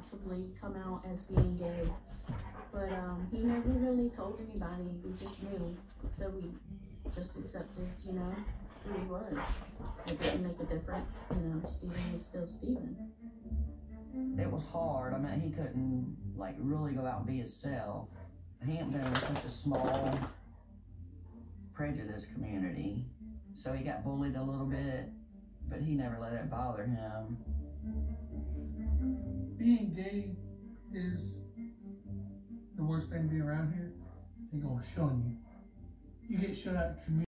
possibly come out as being gay. But he never really told anybody. We just knew. So we just accepted, you know, who he was. It didn't make a difference. You know, Steven was still Steven. It was hard. I mean, he couldn't, like, really go out and be himself. Hampton was such a small, prejudiced community. So he got bullied a little bit, but he never let it bother him. Being gay is the worst thing to be around here. They're gonna shun you. You get shut out of the community.